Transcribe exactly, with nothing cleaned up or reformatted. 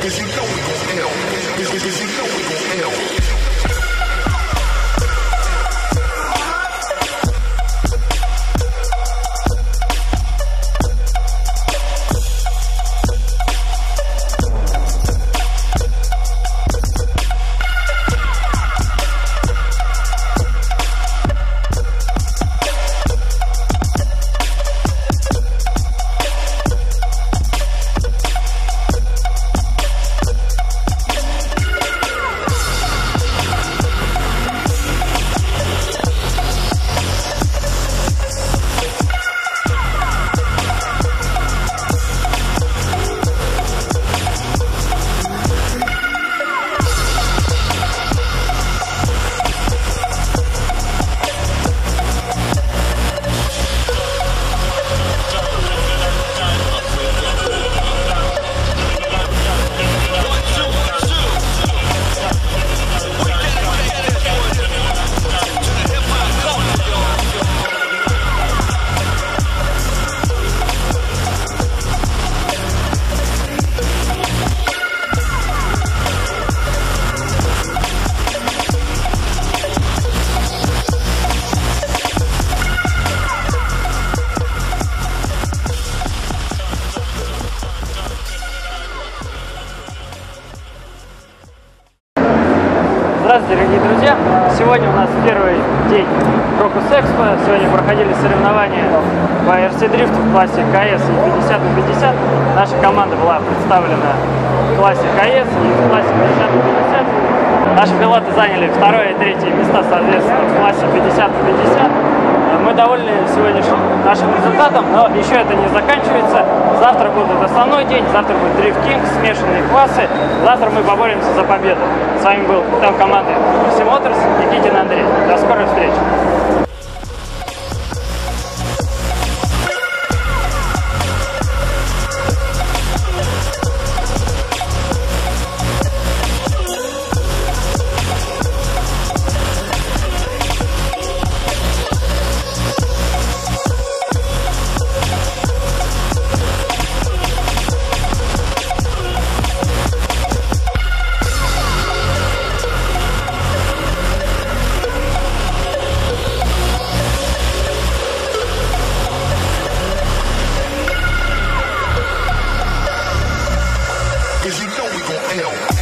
Cause you know we gon' L. Cause you know we gon' L. Здравствуйте, дорогие друзья! Сегодня у нас первый день Крокус Экспо. Сегодня проходили соревнования по эр си дрифту в классе ка эс и пятьдесят на пятьдесят. Наша команда была представлена в классе ка эс и в классе пятьдесят на пятьдесят. Наши пилоты заняли второе и третье места, соответственно, в классе пятьдесят на пятьдесят. Мы довольны сегодняшним нашим результатом, но еще это не заканчивается. Завтра будет основной день, завтра будет Drift King, смешанные классы. Завтра мы поборемся за победу. С вами был капитан команды Мерси Моторс Никитин Андрей. До скорой встречи! Cause you know we gon' L.